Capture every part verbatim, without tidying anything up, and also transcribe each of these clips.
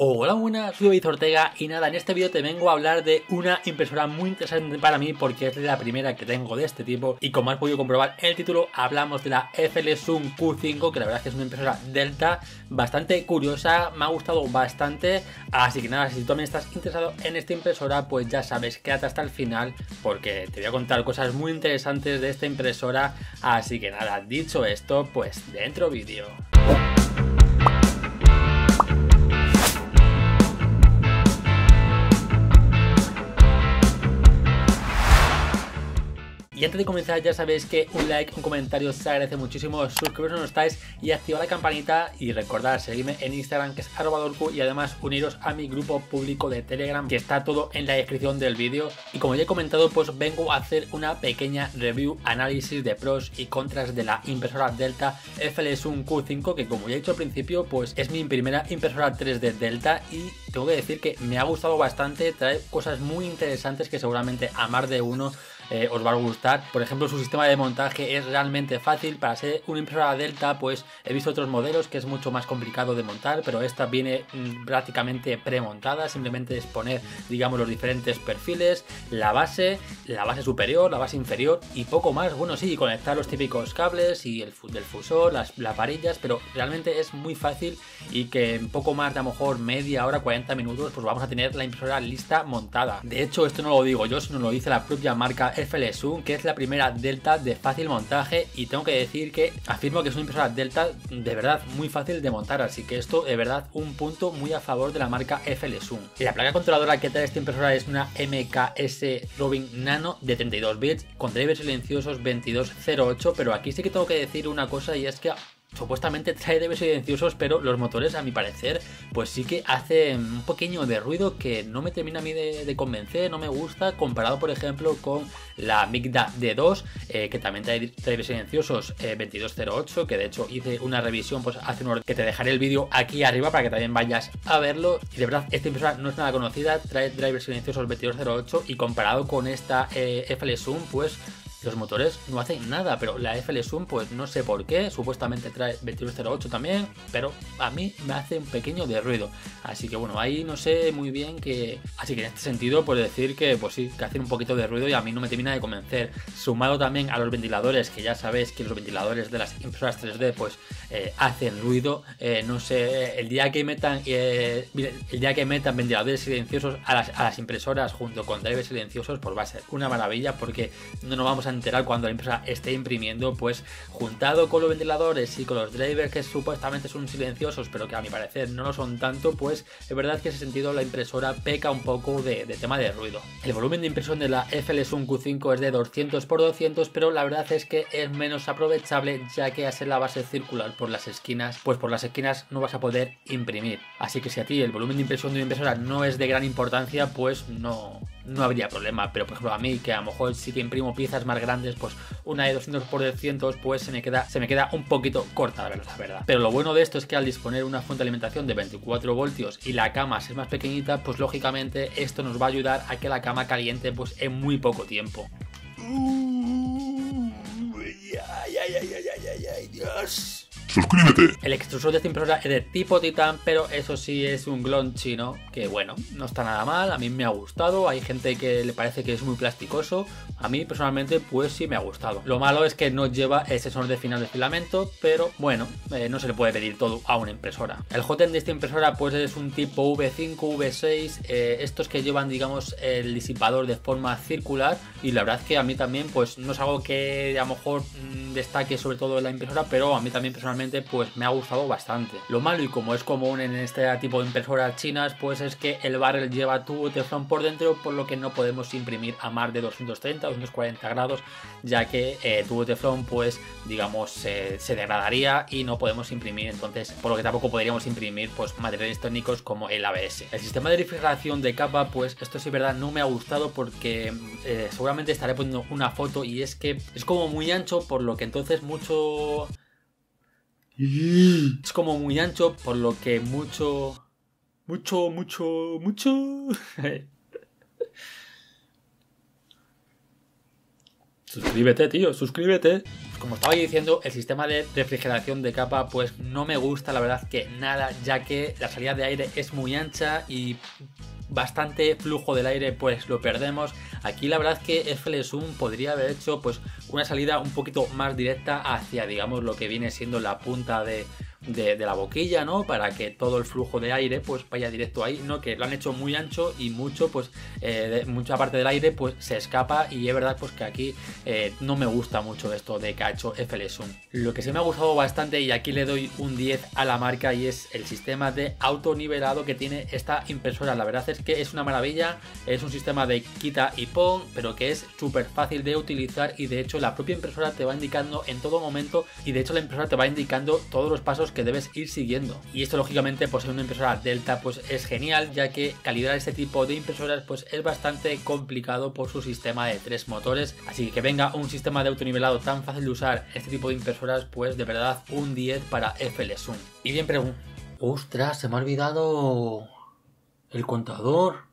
Hola, buenas, soy David Ortega y nada, en este vídeo te vengo a hablar de una impresora muy interesante para mí porque es la primera que tengo de este tipo y como has podido comprobar en el título hablamos de la F L Sun Q cinco, que la verdad es que es una impresora Delta bastante curiosa, me ha gustado bastante, así que nada, si tú también estás interesado en esta impresora pues ya sabes, quédate hasta el final porque te voy a contar cosas muy interesantes de esta impresora, así que nada, dicho esto, pues dentro vídeo. Y antes de comenzar ya sabéis que un like, un comentario se agradece muchísimo, suscribiros si no estáis y activar la campanita y recordad seguirme en Instagram que es arroba dorku y además uniros a mi grupo público de Telegram que está todo en la descripción del vídeo. Y como ya he comentado pues vengo a hacer una pequeña review, análisis de pros y contras de la impresora Delta F L Sun Q cinco, que como ya he dicho al principio pues es mi primera impresora tres D Delta y tengo que decir que me ha gustado bastante, trae cosas muy interesantes que seguramente a más de uno Eh, os va a gustar. Por ejemplo, su sistema de montaje es realmente fácil. Para ser una impresora Delta pues he visto otros modelos que es mucho más complicado de montar, pero esta viene mmm, prácticamente premontada, simplemente es poner digamos los diferentes perfiles, la base, la base superior, la base inferior y poco más. Bueno, sí, conectar los típicos cables y el del fusor, las, las varillas, pero realmente es muy fácil y que en poco más de a lo mejor media hora, cuarenta minutos pues vamos a tener la impresora lista montada. De hecho esto no lo digo yo, sino lo dice la propia marca F L Sun, que es la primera Delta de fácil montaje, y tengo que decir que afirmo que es una impresora Delta de verdad muy fácil de montar, así que esto de verdad un punto muy a favor de la marca F L Sun. La placa controladora que trae esta impresora es una M K S Robin Nano de treinta y dos bits con drivers silenciosos veintidós cero ocho, pero aquí sí que tengo que decir una cosa y es que supuestamente trae drivers silenciosos, pero los motores a mi parecer pues sí que hacen un pequeño de ruido que no me termina a mí de, de convencer, no me gusta, comparado por ejemplo con la Migda D dos eh, que también trae drivers silenciosos eh, veintidós cero ocho, que de hecho hice una revisión pues hace unos que te dejaré el vídeo aquí arriba para que también vayas a verlo. Y de verdad esta impresora no es nada conocida, trae drivers silenciosos veintidós cero ocho y comparado con esta eh, F L Sun pues los motores no hacen nada, pero la F L Sun pues no sé por qué, supuestamente trae veintidós cero ocho también, pero a mí me hace un pequeño de ruido, así que bueno, ahí no sé muy bien que... Así que en este sentido puedo decir que pues sí, que hacen un poquito de ruido y a mí no me termina de convencer, sumado también a los ventiladores, que ya sabéis que los ventiladores de las impresoras tres D pues eh, hacen ruido, eh, no sé, el día que metan eh, el día que metan ventiladores silenciosos a las, a las impresoras junto con drivers silenciosos pues va a ser una maravilla, porque no nos vamos a enterar cuando la impresora esté imprimiendo, pues juntado con los ventiladores y con los drivers que supuestamente son silenciosos pero que a mi parecer no lo son tanto, pues es verdad que en ese sentido la impresora peca un poco de, de tema de ruido. El volumen de impresión de la F L Sun Q cinco es de doscientos por doscientos, pero la verdad es que es menos aprovechable, ya que al ser la base circular por las esquinas, pues por las esquinas no vas a poder imprimir, así que si a ti el volumen de impresión de una impresora no es de gran importancia pues no, no habría problema, pero por ejemplo a mí que a lo mejor sí que imprimo piezas más grandes, pues una de doscientos por doscientos pues se me queda se me queda un poquito corta la verdad. Pero lo bueno de esto es que al disponer una fuente de alimentación de veinticuatro voltios y la cama ser más pequeñita, pues lógicamente esto nos va a ayudar a que la cama caliente pues en muy poco tiempo. Ay, ay, ay, ay, ay, ay, Dios. ¡Suscríbete! El extrusor de esta impresora es de tipo titán, pero eso sí es un glon chino, que bueno, no está nada mal, a mí me ha gustado, hay gente que le parece que es muy plasticoso, a mí personalmente pues sí me ha gustado. Lo malo es que no lleva el sensor de final de filamento, pero bueno, eh, no se le puede pedir todo a una impresora. El hot end de esta impresora pues es un tipo V cinco, V seis, eh, estos que llevan digamos el disipador de forma circular, y la verdad es que a mí también pues no es algo que a lo mejor mmm, destaque sobre todo en la impresora, pero a mí también personalmente pues me ha gustado bastante. Lo malo, y como es común en este tipo de impresoras chinas, pues es que el barrel lleva tubo de teflón por dentro, por lo que no podemos imprimir a más de doscientos treinta o doscientos cuarenta grados, ya que el eh, tubo de teflón pues digamos eh, se degradaría y no podemos imprimir, entonces por lo que tampoco podríamos imprimir pues materiales técnicos como el A B S. El sistema de refrigeración de capa pues esto sí verdad no me ha gustado, porque eh, seguramente estaré poniendo una foto y es que es como muy ancho, por lo que entonces mucho... Es como muy ancho, por lo que mucho... Mucho, mucho, mucho... Suscríbete, tío, suscríbete. Pues como estaba diciendo, el sistema de refrigeración de capa pues no me gusta, la verdad que nada, ya que la salida de aire es muy ancha y bastante flujo del aire pues lo perdemos. Aquí la verdad que F L Zoom podría haber hecho pues una salida un poquito más directa hacia, digamos, lo que viene siendo la punta de, de, de la boquilla, ¿no? Para que todo el flujo de aire pues vaya directo ahí, ¿no? Que lo han hecho muy ancho y mucho pues eh, de, mucha parte del aire pues se escapa, y es verdad pues que aquí eh, no me gusta mucho esto de que ha hecho F L Zoom. Lo que sí me ha gustado bastante, y aquí le doy un diez a la marca, y es el sistema de autonivelado que tiene esta impresora. La verdad es que es una maravilla, es un sistema de quita y pon, pero que es súper fácil de utilizar, y de hecho la propia impresora te va indicando en todo momento, y de hecho la impresora te va indicando todos los pasos que debes ir siguiendo. Y esto lógicamente por ser una impresora Delta pues es genial, ya que calibrar este tipo de impresoras pues es bastante complicado por su sistema de tres motores, así que que venga un sistema de autonivelado tan fácil de usar este tipo de impresoras, pues de verdad un diez para F L Zoom. Y bien pregunto, ostras, se me ha olvidado el contador.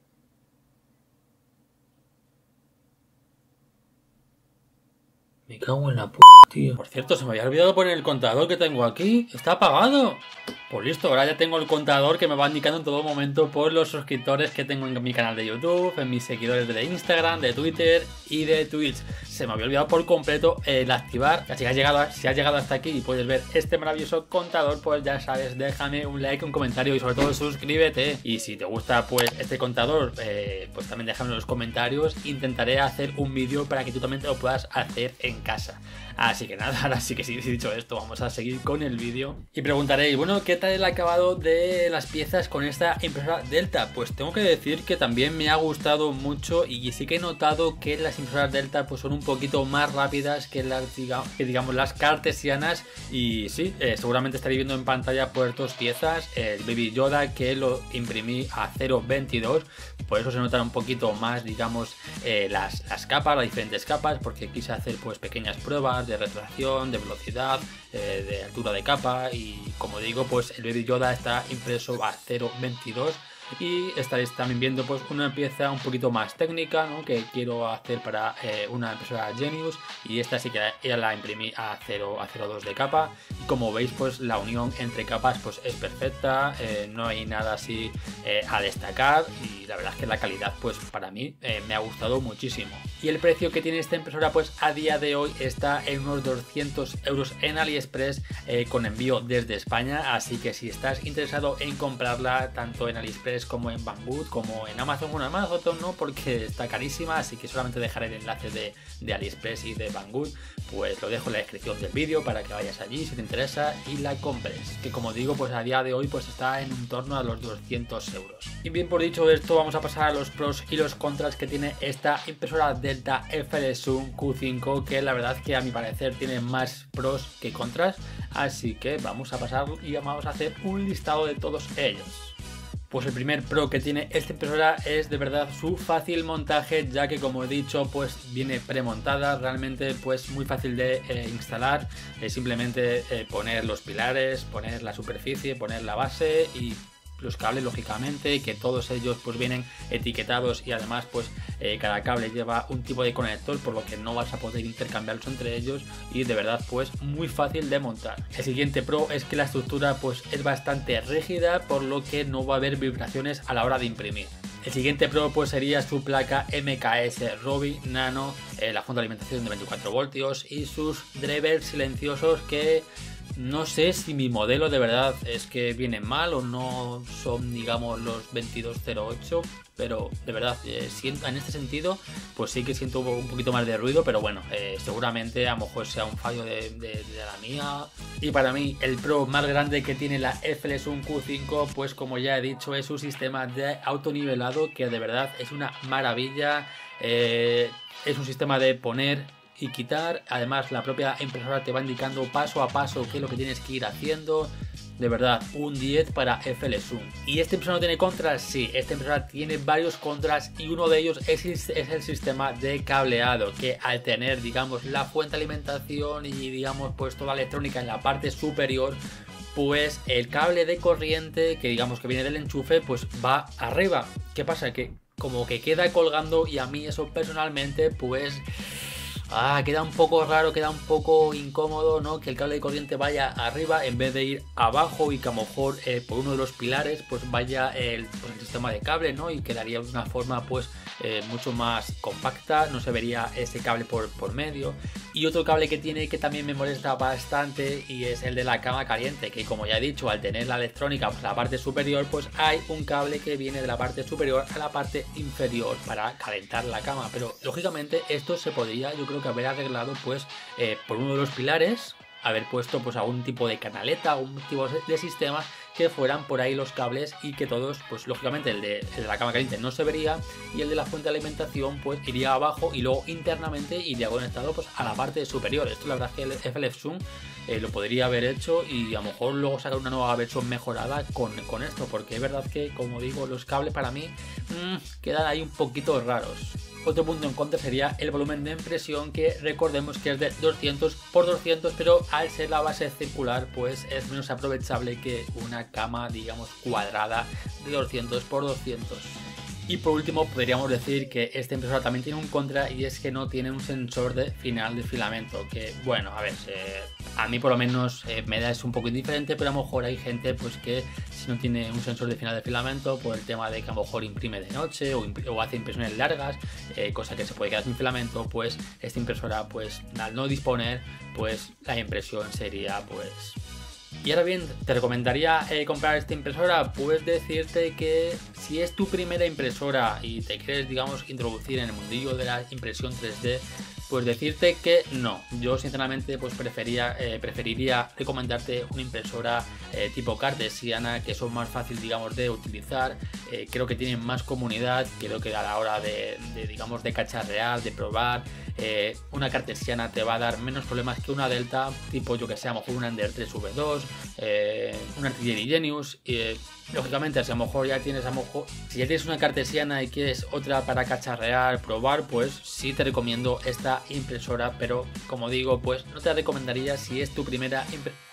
Me cago en la p***, tío. Por cierto, se me había olvidado poner el contador que tengo aquí. Está apagado. Pues listo, ahora ya tengo el contador que me va indicando en todo momento por los suscriptores que tengo en mi canal de YouTube, en mis seguidores de Instagram, de Twitter y de Twitch. Se me había olvidado por completo el activar. Así que has llegado, si has llegado hasta aquí y puedes ver este maravilloso contador, pues ya sabes, déjame un like, un comentario y sobre todo suscríbete. Y si te gusta pues este contador, eh, pues también déjame en los comentarios. Intentaré hacer un vídeo para que tú también te lo puedas hacer en casa. Así que nada, ahora sí que sí, dicho esto, vamos a seguir con el vídeo. Y preguntaréis, bueno, ¿qué tal el acabado de las piezas con esta impresora Delta? Pues tengo que decir que también me ha gustado mucho, y sí que he notado que las impresoras Delta pues son un poquito más rápidas que las, digamos, que digamos las cartesianas. Y sí, eh, seguramente estaréis viendo en pantalla pues dos piezas, el Baby Yoda que lo imprimí a cero coma veintidós, por eso se notan un poquito más, digamos, eh, las, las capas, las diferentes capas, porque quise hacer pues pequeñas pruebas de retracción, de velocidad, eh, de altura de capa, y como digo pues el Baby Yoda está impreso a cero coma veintidós. Y estaréis también viendo pues una pieza un poquito más técnica, ¿no? Que quiero hacer para eh, una impresora Genius, y esta sí que ya la imprimí a cero coma dos de capa, y como veis pues la unión entre capas pues es perfecta, eh, no hay nada así eh, a destacar, y la verdad es que la calidad pues para mí eh, me ha gustado muchísimo. Y el precio que tiene esta impresora pues a día de hoy está en unos doscientos euros en AliExpress, eh, con envío desde España, así que si estás interesado en comprarla tanto en AliExpress como en Banggood, como en Amazon, bueno, en Amazon no, porque está carísima, así que solamente dejaré el enlace de, de AliExpress y de Banggood, pues lo dejo en la descripción del vídeo para que vayas allí si te interesa y la compres, que como digo pues a día de hoy pues está en un torno a los doscientos euros. Y bien, por dicho esto, vamos a pasar a los pros y los contras que tiene esta impresora Delta F L Zoom Q cinco, que la verdad que a mi parecer tiene más pros que contras, así que vamos a pasar y vamos a hacer un listado de todos ellos. Pues el primer pro que tiene esta impresora es de verdad su fácil montaje, ya que como he dicho pues viene premontada, realmente pues muy fácil de eh, instalar, es simplemente eh, poner los pilares, poner la superficie, poner la base y los cables, lógicamente, que todos ellos pues vienen etiquetados, y además pues eh, cada cable lleva un tipo de conector, por lo que no vas a poder intercambiarlos entre ellos, y de verdad pues muy fácil de montar. El siguiente pro es que la estructura pues es bastante rígida, por lo que no va a haber vibraciones a la hora de imprimir. El siguiente pro pues sería su placa M K S Robi Nano, eh, la fuente de alimentación de veinticuatro voltios y sus drivers silenciosos, que no sé si mi modelo de verdad es que viene mal o no son, digamos, los veintidós cero ocho, pero de verdad eh, siento, en este sentido pues sí que siento un poquito más de ruido, pero bueno, eh, seguramente a lo mejor sea un fallo de, de, de la mía. Y para mí el pro más grande que tiene la F L Zoom Q cinco, pues como ya he dicho, es su sistema de autonivelado, que de verdad es una maravilla. Eh, es un sistema de poner y quitar, además la propia impresora te va indicando paso a paso qué es lo que tienes que ir haciendo. De verdad, un diez para F L Zoom. ¿Y esta impresora no tiene contras? Sí, esta impresora tiene varios contras, y uno de ellos es, es el sistema de cableado, que al tener, digamos, la fuente de alimentación y, digamos, pues toda la electrónica en la parte superior, pues el cable de corriente, que digamos que viene del enchufe, pues va arriba. ¿Qué pasa? Que como que queda colgando, y a mí eso personalmente pues ah, queda un poco raro, queda un poco incómodo, ¿no? Que el cable de corriente vaya arriba en vez de ir abajo y que a lo mejor eh, por uno de los pilares pues vaya el, pues, el sistema de cable, ¿no? Y quedaría de una forma pues eh, mucho más compacta, no se vería ese cable por, por medio. Y otro cable que tiene que también me molesta bastante y es el de la cama caliente, que como ya he dicho, al tener la electrónica pues, la parte superior, pues hay un cable que viene de la parte superior a la parte inferior para calentar la cama. Pero lógicamente esto se podría, yo creo que haber arreglado pues eh, por uno de los pilares, haber puesto pues algún tipo de canaleta, algún tipo de sistema que fueran por ahí los cables y que todos, pues lógicamente el de, el de la cama caliente no se vería y el de la fuente de alimentación pues iría abajo y luego internamente iría conectado pues a la parte superior. Esto la verdad es que el F L F Zoom eh, lo podría haber hecho y a lo mejor luego sacar una nueva versión mejorada con, con esto, porque es verdad que, como digo, los cables para mí mmm, quedan ahí un poquito raros. Otro punto en contra sería el volumen de impresión, que recordemos que es de doscientos por doscientos, pero al ser la base circular pues es menos aprovechable que una cama, digamos, cuadrada de doscientos por doscientos. Y por último podríamos decir que esta impresora también tiene un contra, y es que no tiene un sensor de final de filamento, que bueno, a ver, eh, a mí por lo menos eh, me da es un poco indiferente, pero a lo mejor hay gente pues que si no tiene un sensor de final de filamento por el tema de que a lo mejor imprime de noche o, o hace impresiones largas, eh, cosa que se puede quedar sin filamento, pues esta impresora pues al no disponer pues la impresión sería pues... Y ahora bien, ¿te recomendaría eh, comprar esta impresora? Pues decirte que si es tu primera impresora y te quieres, digamos, introducir en el mundillo de la impresión tres D, pues decirte que no. Yo sinceramente pues prefería, eh, preferiría recomendarte una impresora eh, tipo cartesiana, que son más fácil, digamos, de utilizar. Eh, creo que tienen más comunidad, creo que a la hora de, de digamos, de cacharrear, de probar, eh, una cartesiana te va a dar menos problemas que una Delta, tipo, yo que sé, a lo mejor una Ender tres V dos, eh, una Artillery Genius. Eh, lógicamente, si a lo mejor ya tienes, a lo mejor, si ya tienes una cartesiana y quieres otra para cacharrear, probar, pues sí te recomiendo esta impresora, pero como digo, pues no te la recomendaría si es tu primera impresora.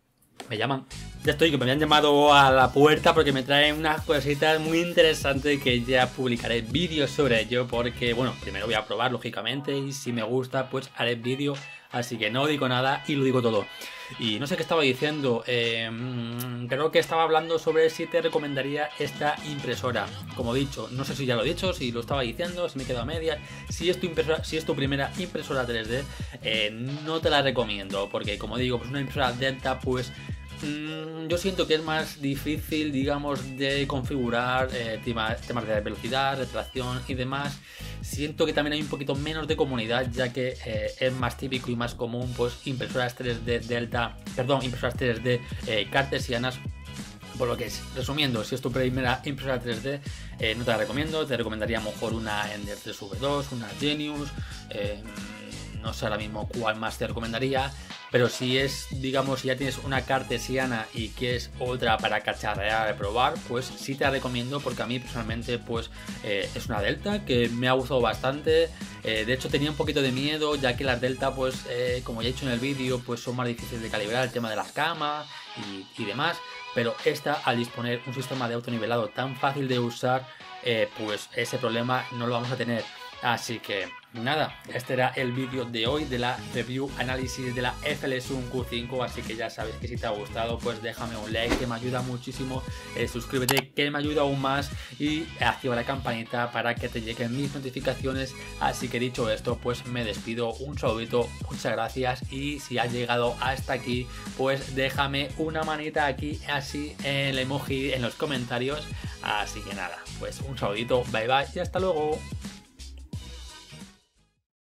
Me llaman, ya estoy, que me habían llamado a la puerta porque me traen unas cositas muy interesantes que ya publicaré vídeos sobre ello, porque bueno, primero voy a probar lógicamente y si me gusta pues haré vídeo, así que no digo nada y lo digo todo. Y no sé qué estaba diciendo, eh, creo que estaba hablando sobre si te recomendaría esta impresora. Como he dicho, no sé si ya lo he dicho, si lo estaba diciendo, si me he quedado a medias. Si es tu impresora, si es tu primera impresora tres D, eh, no te la recomiendo, porque como digo, pues una impresora Delta pues mmm, yo siento que es más difícil, digamos, de configurar, eh, tema, temas de velocidad, retracción y demás. Siento que también hay un poquito menos de comunidad, ya que eh, es más típico y más común pues impresoras tres D Delta, perdón, impresoras tres D eh, cartesianas. Por lo que es, resumiendo, si es tu primera impresora tres D, eh, no te la recomiendo. Te recomendaría a lo mejor una Ender tres V dos, una Genius, eh, no sé ahora mismo cuál más te recomendaría. Pero si es, digamos, si ya tienes una cartesiana y quieres otra para cacharrear, probar, pues sí te la recomiendo, porque a mí personalmente pues eh, es una Delta que me ha gustado bastante. Eh, de hecho tenía un poquito de miedo, ya que las Delta pues eh, como ya he dicho en el vídeo, pues son más difíciles de calibrar, el tema de las camas y, y demás. Pero esta, al disponer un sistema de autonivelado tan fácil de usar, eh, pues ese problema no lo vamos a tener. Así que nada, este era el vídeo de hoy de la review análisis de la F L Zoom Q cinco, así que ya sabes que si te ha gustado pues déjame un like que me ayuda muchísimo, eh, suscríbete que me ayuda aún más y activa la campanita para que te lleguen mis notificaciones. Así que dicho esto pues me despido, un saludito, muchas gracias, y si has llegado hasta aquí pues déjame una manita aquí así en el emoji en los comentarios. Así que nada, pues un saludito, bye bye y hasta luego.